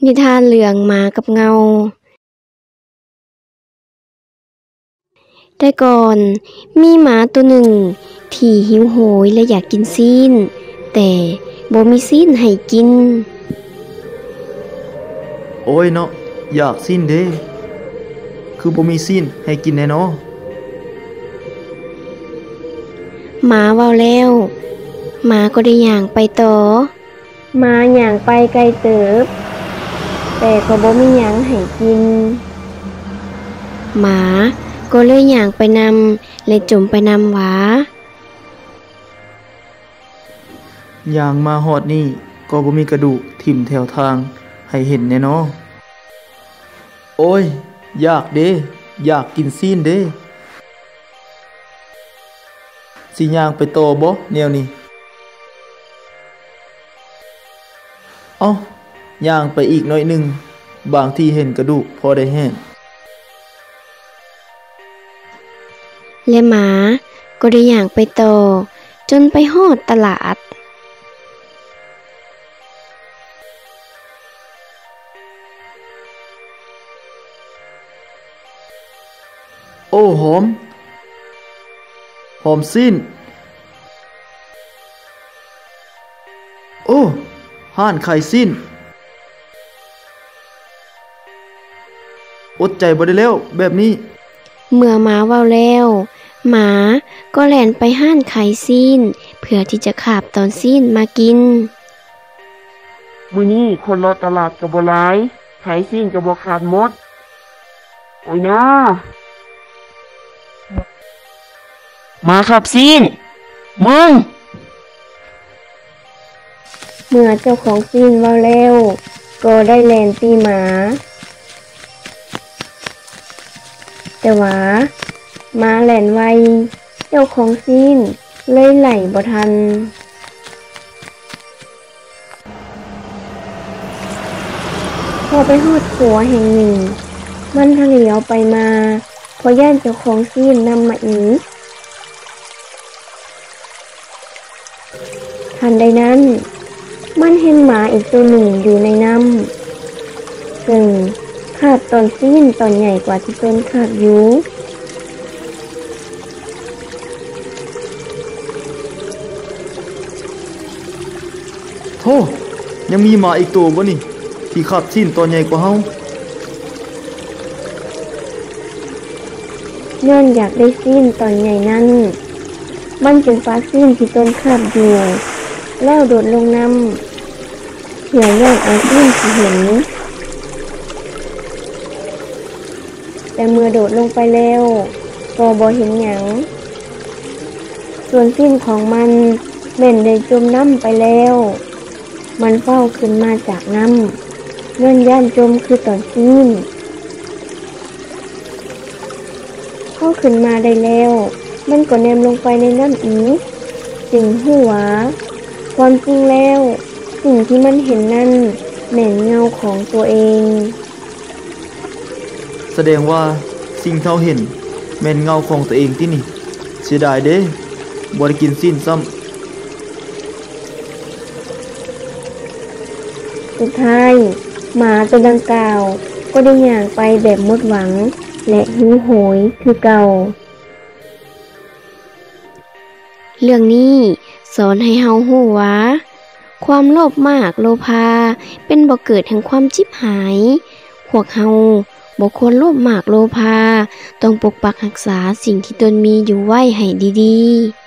นิทานเรื่องหมากับเงาแต่ก่อนมีหมาตัวหนึ่งที่หิวโหยและอยากกินซีนแต่บ่มีซีนให้กินโอ้ยเนาะอยากซีนเด้คือบ่มีซีนให้กินแน่เนาะหมาเว้าแล้วหมาก็ได้ย่างไปต่อหมาย่างไปไกลเติบแต่ก็บ่มีหยังให้กินหมาก็เลยย่างไปนำและจมไปนำหวาย่างมาฮอดนี่ก็บ่มีกระดูกทิ่มแถวทางให้เห็นแน่เนาะโอ้ยอยากเด้อยากกินซีนเด้สิย่างไปต่อบ่แนวนี้เอ้าย่างไปอีกหน่อยหนึ่งบางที่เห็นกระดูกพอได้แห้งและหมาก็ได้ย่างไปต่อจนไปฮอดตลาดโอ้หอมซีนโอ้ห้านไข่ซีนอดใจบ่ได้แล้วแบบนี้เมื่อหมาเว้าแล้วหมาก็แล่นไปห้านขายซีนเพื่อที่จะคาบตอนซีนมากินมื้อนี้คนรอตลาดก็บ่หลายขายซีนก็บ่ขาดหมดโอ้ยนะมาครับซีนมึงเมื่อเจ้าของซีนเว้าแล้วก็ได้แล่นตีหมาแต่ว่ามาแล่นไวเจ้าของซีนเลยไหลบ่ทันพอไปฮอดขัวแห่งหนึ่งมันทะเลเอาไปมาพอย่านเจ้าของซีนนำมาอีกทันใดนั้นมันเห็นหมาอีกตัวหนึ่งอยู่ในน้ำซึ่งขาดตอนซีนตอนใหญ่กว่าที่ตนขาดอยู่โธ่ยังมีหมาอีกตัวบ่นี่ที่ขาดซีนตอนใหญ่กว่าเฮาย้อนอยากได้ซีนตอนใหญ่นั้นมันจึงฟ้าซีนที่ตนขาดอยู่แล้วโดดลงน้ำเพื่อแย่งเอาซีนที่เห็นแต่เมื่อโดดลงไปแล้วก็บ่เห็นหยังส่วนซีนของมันแม่นได้จมน้ำไปแล้วมันเฝ้าขึ้นมาจากน้ำย้อนย่านจมคือตอนซีนเข้าขึ้นมาได้แล้วมันก็แนมลงไปในน้ำอีกจึงหู้ว่าความจริงแล้วสิ่งที่มันเห็นนั่นแม่นเงาของตัวเองแสดงว่าสิ่งที่เราเห็นแม่นเงาของตัวเองที่นี่เสียดายเด้บ่ได้กินซีนซ้ำสุดท้ายหมาตัวดังกล่าวก็ได้ย่างไปแบบหมดหวังและหิวโหยคือเก่าเรื่องนี้สอนให้เฮาฮู้ว่าความโลภมากโลภาเป็นบ่อเกิดแห่งความชิบหายพวกเฮาบ่ควรโลภมากโลภาต้องปกปักรักษาสิ่งที่ตนมีอยู่ไว้ให้ดีๆ